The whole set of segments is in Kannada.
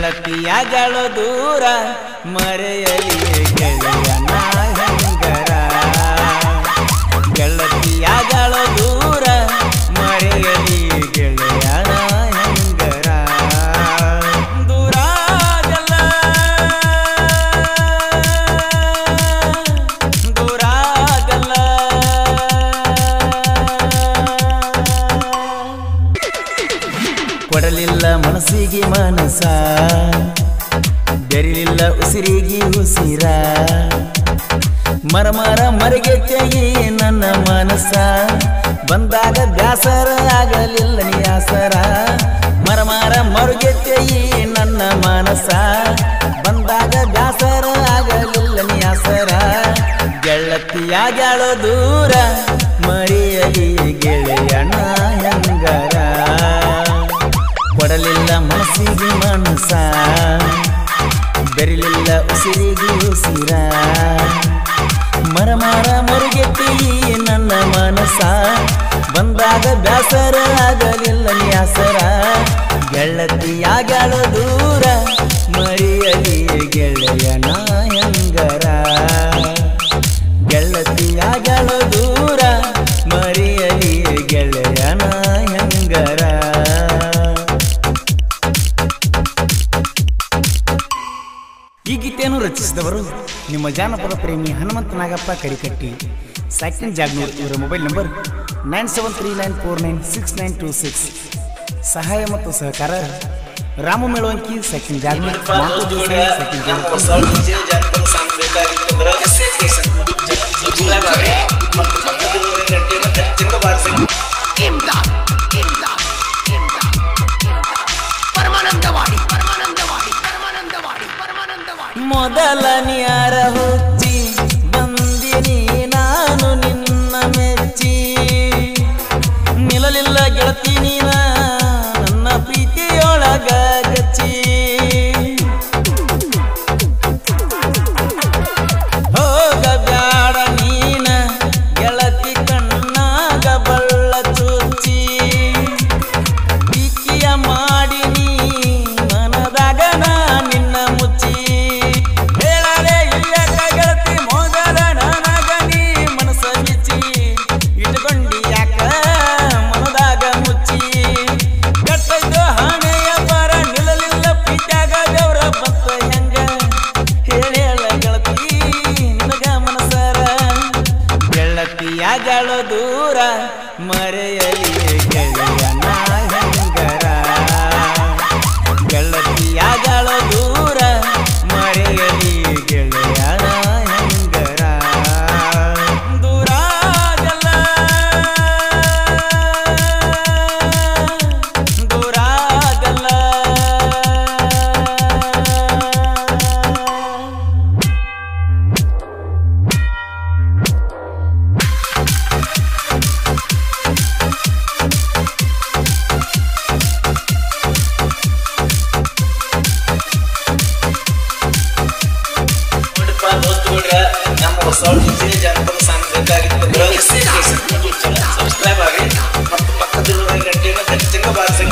ಗೆಳತಿಯಾಗಳು ದೂರ ಮರೆಯಲಿ ಗೆಳೆಯನ ಹೆಂಗರ ಗೆಳತಿಯಾಗಳು ದೂರ ಮರೆಯಲಿ ಗೆಳೆಯನ ಹೆಂಗರ ದೂರಾಗಲ್ಲ ದೂರಾಗಲ್ಲ ಕೊಡಲಿಲ್ಲ ಮನಸ್ಸಿಗೆ ಮನಸ ಬೆರಿಲಿಲ್ಲ ಉಸಿರಿಗೆ ಉಸಿರ ಮರಮರ ಮರಗೆತ್ತೆಯೇ ನನ್ನ ಮನಸ ಬಂದಾಗ ಬ್ಯಾಸರ ಆಗಲಿಲ್ಲ ನಿಯಾಸರ ಮರಮರ ಮರುಗೆತ್ತೆಯೇ ನನ್ನ ಮನಸ ಬಂದಾಗ ಬ್ಯಾಸರ ಆಗಲಿಲ್ಲ ನಿಯಾಸರ ಗೆಳತಿಯಾಗ್ಯಾಳೋ ದೂರ ಮರೆಯಲಿ ಗೆಳೆಯನ ಹೆಂಗರ ಕೊಡಲಿಲ್ಲ ಮನಸ್ಸಿಗೆ ಮನಸ ಬೆರಿಲಿಲ್ಲ ಉಸಿರಿಗೆ ಉಸಿರ ಮರಮರ ಮರುಗೆತ್ತಿ ನನ್ನ ಮನಸ ಬಂದಾಗ ಬ್ಯಾಸರ ಆಗಲಿಲ್ಲ ನ್ಯಾಸರ ಗೆಳತಿಯಾಗ್ಯಾಳೋ ದೂರ ಮರೆಯಲಿ ಗೆಳೆಯನ ಹೆಂಗರ ಗೆಳತಿಯಾಗ್ಯಾಳೋ ದೂರ ಮರೆಯಲಿ ಗೆಳೆಯನ ಹೆಂಗರ ಈ ಗೀತೆಯನ್ನು ರಚಿಸಿದವರು ನಿಮ್ಮ ಜಾನಪದ ಪ್ರೇಮಿ ಹನುಮಂತ ನಾಗಪ್ಪ ಕರಿಕಟ್ಟಿ ಸೈಕಿನ್ ಜಾಗ್ನೂರ್ ಇವರ ಮೊಬೈಲ್ ನಂಬರ್ 9739496926 ಸಹಾಯ ಮತ್ತು ಸಹಕಾರ ರಾಮು ಮೇಳವಂಕಿ ಸೈಕಿನ್ ಜಾಗ್ನೂರ್ ಸೈಕಿನ್ ಮೊದಲ ನ್ಯಾರ ಹುಚ್ಚಿ ಬಂದಿನಿ ನಾನು ನಿನ್ನ ಮೆಚ್ಚಿ ನಿಲ್ಲಲಿಲ್ಲ ಗೆಳತಿ ನೀನ ನನ್ನ ಪ್ರೀತಿಯೊಳಗ ಗಚ್ಚಿ ಹೋಗ ಬ್ಯಾಡ ನೀನ ಗೆಳತಿ ಕಣ್ಣಾಗ ಬಳ್ಳ ಚುಚ್ಚಿ ಪ್ರೀತಿಯ ಮಾಡಿನಿ ಮನದಾಗ ನಾ ನಿನ್ನ ಮುಚ್ಚಿ ಗೆಳತಿಯಾಗ್ಯಾಳೋ ದೂರ ಮರೆಯಲಿ ಗೆಳೆಯನ ಹೆಂಗರ ಗೆಳತಿಯಾಗ್ಯಾಳೋ ದೂರ ಮರೆಯಲಿ ಗೆಳೆಯನ ಹೆಂಗರ ದೂರಾಗಲ್ಲ ದೂರಾಗಲ್ಲ ಸಬ್ಸ್ಕ್ರೈಬ್ ಆಗಿ ಮತ್ತು ಪಕ್ಕದಲ್ಲಿರುವ ಗಂಟೆಯನ್ನು ಖಚಿతంగా ಬಾರಿಸಿ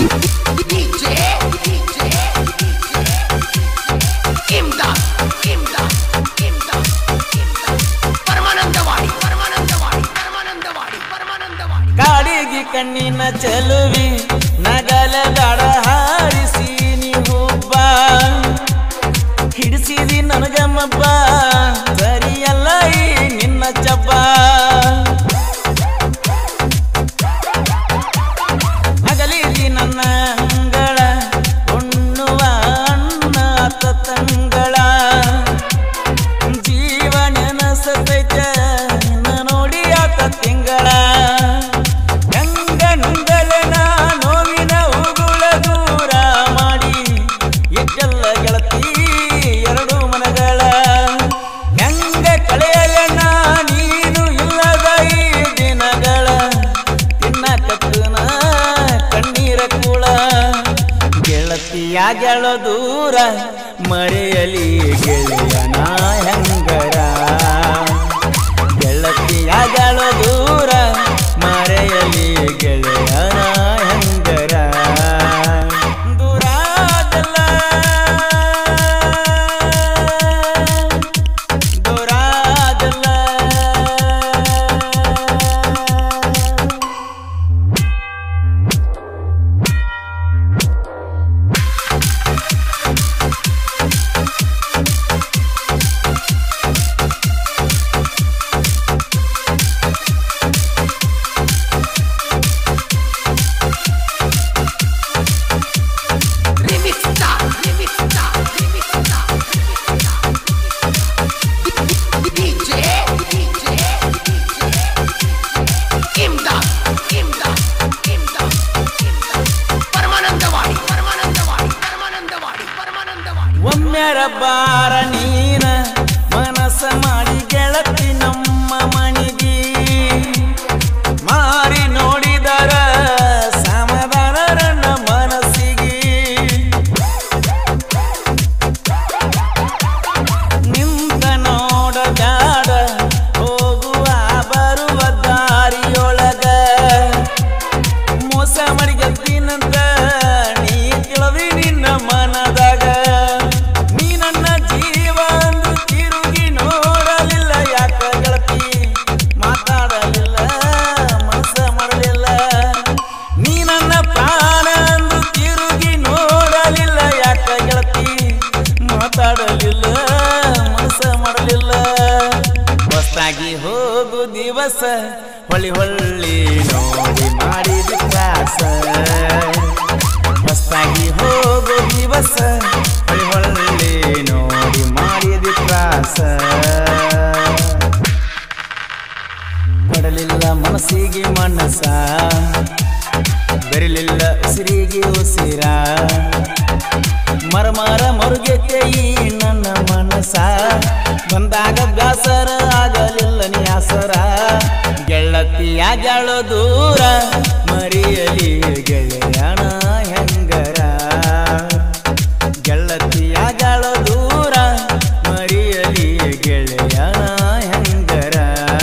ಕಾಡಿಗೆ ಕಣ್ಣಿನ ಚೆಲುವಿ ನಗಲದಾಡ ಹಾರಿಸಿ ನೀವುಬ್ಬ ಹಿಡಿಸಿದಿ ನನಗಮ್ಮಬ್ಬ ಸರಿಯಲ್ಲ ಈ ನಿನ್ನ ಚಬ್ಬ ಅಗಲಿದಿ ನನ್ನ ಅಂಗಳ ಉಣ್ಣುವ ಅನ್ನ ತಂಗಳ ಜೀವ ನೆನಸತೈತ ನೋಡಿ ಆತ ತಿಂಗಳ ಗಂಗ ನುಂಗಲನ ನೋವಿನ ಉಗುಳ ದೂರ ಮಾಡಿ ಎದ್ದಲ್ಲ ಗೆಳತಿ ಎರಡು ಮನಗಳ ಹೆಂಗ ಕಳೆಯಲನ ನೀನು ಇಲ್ಲದ ಈ ದಿನಗಳ ತಿನ್ನಕತ್ತನ ಕಣ್ಣೀರ ಕೂಳ ಗೆಳತಿಯಾಗ್ಯಾಳೋ ದೂರ ಮರೆಯಲಿ ಗೆಳೆಯನ ಹೆಂಗರ ಗೆಳತಿಯಾಗ್ಯಾಳೋ ದೂರ ಮರೆಯಲಿ ಗೆಳೆಯನ ಹೆಂಗರ ದೂರಾಗಲ್ಲ ಒಮ್ಮೆರ ಬಾರ ನೀನ ಮನಸ್ಸ ಮಾಡಿ ಗೆಳತಿ ನಮ್ಮ ಮನಿಗಿ ಮಾರಿ ನೋಡಿದರ ಸಮಾಧಾನ ನನ್ನ ಮನಸ್ಸಿಗೆ ನಿಂತ ನೋಡಬ್ಯಾಡ ಹೋಗುವ ಬರುವ ದಾರಿಯೊಳಗ ಮೋಸ ಮಾಡಿ ಗೆದ್ದಿನಂತ ನೀ ಕೇಳದಿ ನಿನ್ನ ಮನದಾಗ ನೀ ನನ್ನ ಜೀವ ಅಂದು ತಿರುಗಿ ನೋಡಲಿಲ್ಲ ಯಾಕ ಗೆಳತಿ ಮಾತಾಡಲಿಲ್ಲ ಮನಸ್ಸ ಮಾಡಲಿಲ್ಲ ನೀ ನನ್ನ ಪ್ರಾಣ ಅಂದು ತಿರುಗಿ ನೋಡಲಿಲ್ಲ ಯಾಕ ಗೆಳತಿ ಮಾತಾಡಲಿಲ್ಲ ಮನಸ್ಸ ಮಾಡಲಿಲ್ಲ ಹೊಸ್ತಾಗಿ ಹೋಗು ದಿವಸ ಹೊಳ್ಳಿ ಹೊಳ್ಳಿ ನೋಡಿ ಮಾಡಿದ ತ್ರಾಸ ಹೊಸ್ತಾಗಿ ಹೋಗು ದಿವಸ ಹೊಳ್ಳಿ ಹೊಳ್ಳಿ ನೋಡಿ ಮಾಡಿದ ತ್ರಾಸ ಕೊಡಲಿಲ್ಲ ಮನಸ್ಸಿಗೆ ಮನಸ ಬೆರಲಿಲ್ಲ ಉಸಿರಿಗೆ ಉಸಿರ ಮರಮರ ಮರುಗೆತ್ತೆ ಈ ನನ್ನ ಮನಸ ಬಂದಾಗ ಬ್ಯಾಸರ ಆಗಲಿಲ್ಲ ನೀ ಆಸರ ಗೆಳತಿಯಾಗ್ಯಾಳೋ ದೂರ ಮರಿಯಲಿ ಗೆಳೆಯನ ಹೆಂಗರ ಗೆಳತಿಯಾಗ್ಯಾಳೋ ದೂರ ಮರಿಯಲಿ ಗೆಳೆಯನ ಹೆಂಗರ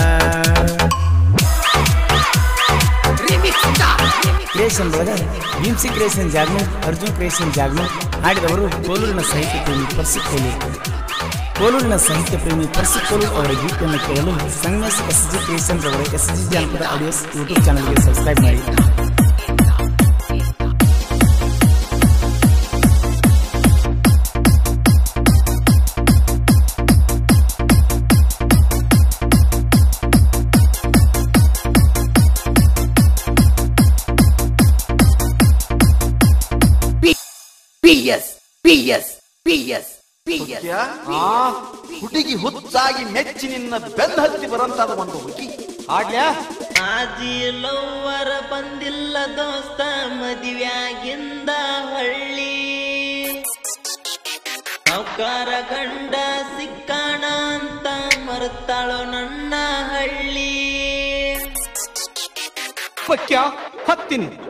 ಕ್ರಿಯೇಷನ್ ಒಳಗ ಭೀಮ್ಸಿ ಕ್ರಿಯೇಷನ್ ಜಾಗ್ನೂರ್ ಅರ್ಜುನ್ ಕ್ರಿಯೇಷನ್ ಜಾಗ್ನೂರ್ ಹಾಡಿದವರು ಕೋಲೂರಿನ ಸಾಹಿತ್ಯ ಪ್ರೇಮಿ ಪರ್ಸಿ ಕೋಲೂರಿನ ಸಾಹಿತ್ಯ ಪ್ರೇಮಿ ಪರ್ಸಿ ಕೋಲೂರು ಅವರ ಗೀತೆಯನ್ನು ಕೇಳಲು ಸಂಗಮೇಶ್ SG ಕ್ರಿಯೇಷನ್ ಅವರ SG ಜಾನಪದ ಆಡಿಯೋಸ್ ಯೂಟ್ಯೂಬ್ ಚಾನಲ್ಗೆ ಸಬ್ಸ್ಕ್ರೈಬ್ ಮಾಡಿ. ಹುಡುಗಿ ಹುಚ್ಚಾಗಿ ಮೆಚ್ಚಿ ನಿನ್ನ ಬೆನ್ನ ಹತ್ತಿ ಬರಂತಾದ ಒಂದು ಹುಡುಗಿ ಆಡ್ಲ್ಯಾ ಆಜಿ ಲವ್ವರ ಬಂದಿಲ್ಲ ದೋಸ್ತ ಮದುವೆಯಾಗಿಂದ ಹಳ್ಳಿ ಸಾವ್ಕಾರ ಗಂಡ ಸಿಕ್ಕಾಣ ಅಂತ ಮರ್ತಾಳೋ ನನ್ನ ಹಳ್ಳಿ ಪಕ್ಯ ಹತ್ತೀನಿ